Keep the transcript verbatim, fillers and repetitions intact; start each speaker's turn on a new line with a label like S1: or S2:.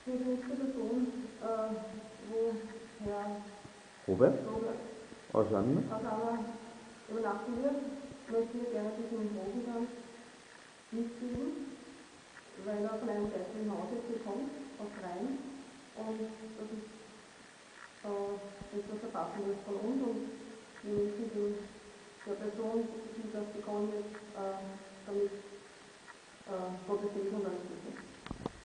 S1: für die nächste Person, äh, wo Herr
S2: Robert
S1: Robert
S2: aus Anna
S1: aus Anna übernachten wird, möchte ich gerne diesen Rosentanz mitgeben, weil er von einem geistlichen Haus jetzt hier kommt, aus Grein. Und das ist äh, etwas Verpassendes von uns und wir möchten den, der Person, die das bekommen wird, äh, damit äh, Gottes Segen und alles Gute.